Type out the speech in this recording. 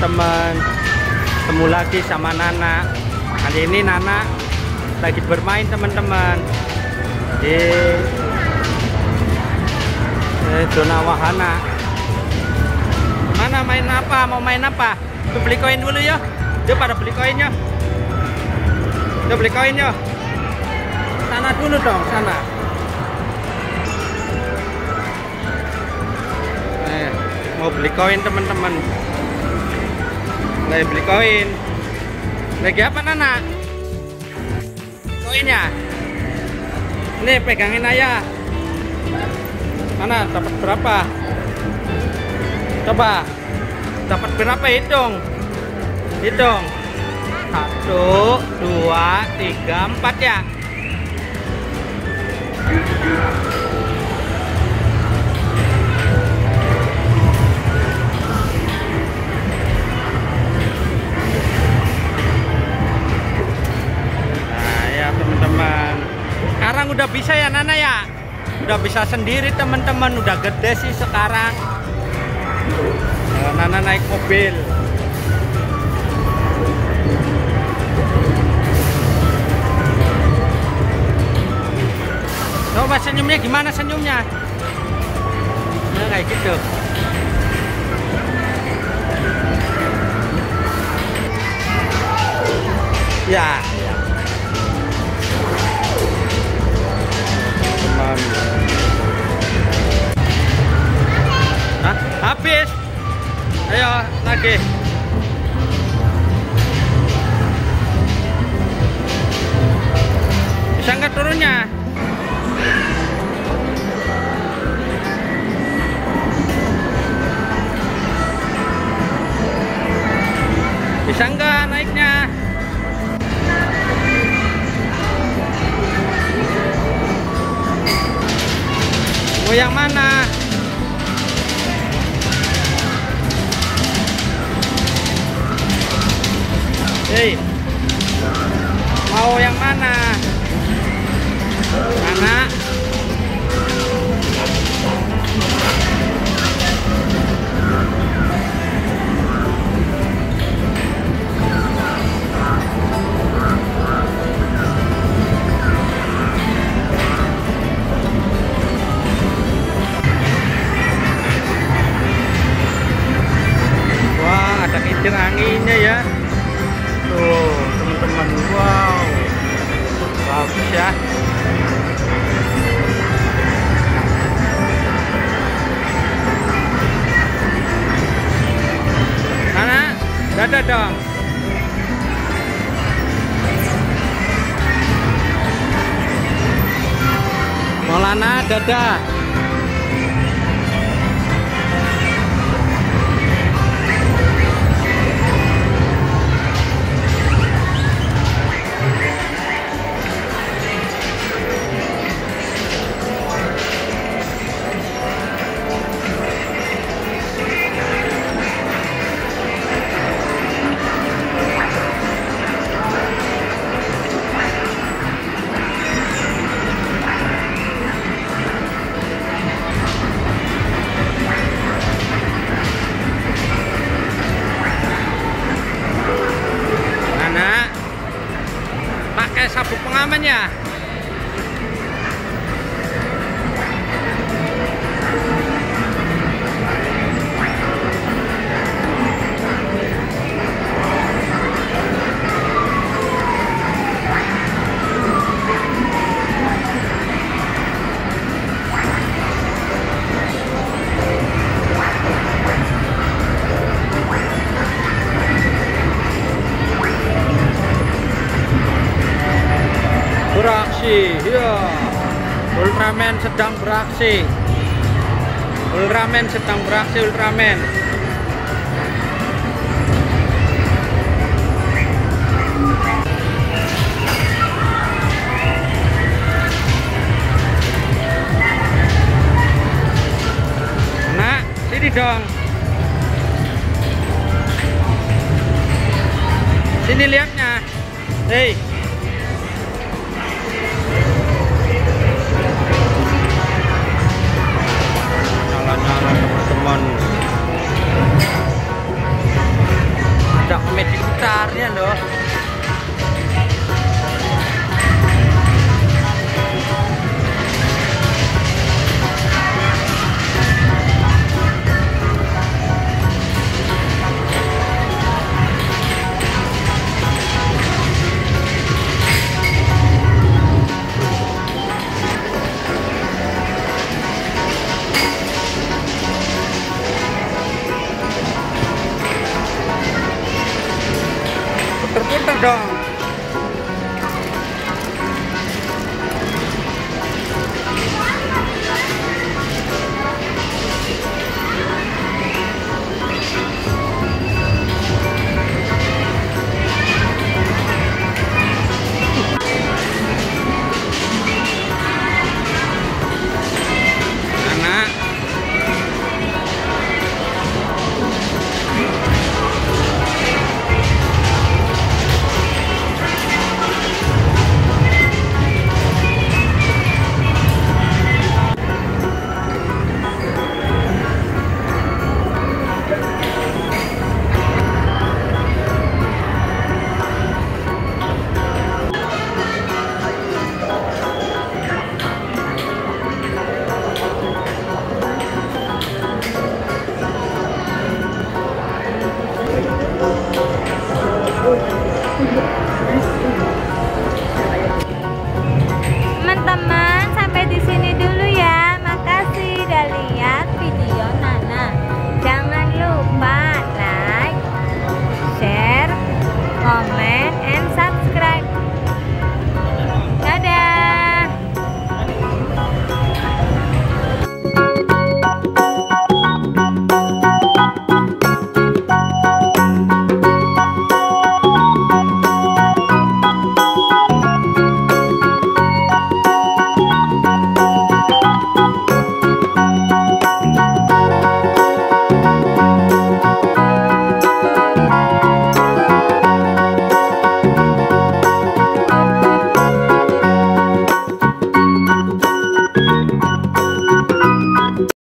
teman-teman. Ketemu lagi sama Nana. Kali ini Nana lagi bermain teman-teman di zona wahana. Mana main apa? Mau main apa? Tuh beli koin dulu ya. Yuk pada beli koinnya. Yuk beli koinnya. Sana dulu dong, sana. Mau beli koin teman-teman. Lagi beli koin. Lagi apa Nana? Koinnya. Ini pegangin aja. Mana dapat berapa? Coba. Dapat berapa? Hitung. Hitung. 1, 2, 3, 4 ya. Teman-teman, sekarang udah bisa ya Nana ya, udah bisa sendiri teman-teman, udah gede sih sekarang. Nana naik mobil. Coba senyumnya gimana senyumnya? Nah, kayak gitu. Ya. Hah? Habis. Ayo lagi. Bisa nggak turunnya? Bisa nggak naiknya? Mau yang mana? Hei, mau yang mana? Mana? Wah, ada kincir anginnya ya. Tuh teman-teman, wow, bagus ya. Mana? Dadah dong. Maulana dadah. Pakai sabuk pengaman ya. Beraksi, ya. Ultraman sedang beraksi. Ultraman sedang beraksi, Ultraman. Nah, sini dong. Sini lihatnya. Hei. Nyala-nyala teman-teman. Medik putarnya loh. Putar-putar dong. Anak.